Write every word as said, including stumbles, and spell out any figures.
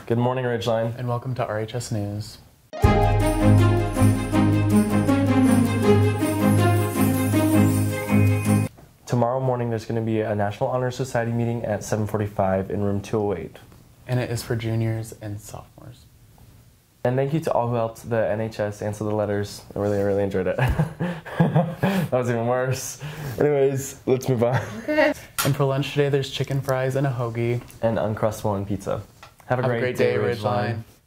Good morning, Ridgeline. And welcome to R H S News. Tomorrow morning there's going to be a National Honor Society meeting at seven forty-five in room two oh eight. And it is for juniors and sophomores. And thank you to all who helped the N H S answer the letters. I really, really enjoyed it. That was even worse. Anyways, let's move on. Okay. And for lunch today, there's chicken fries and a hoagie. And Uncrustable and pizza. Have a Have great, a great day, day Ridgeline. Ridgeline.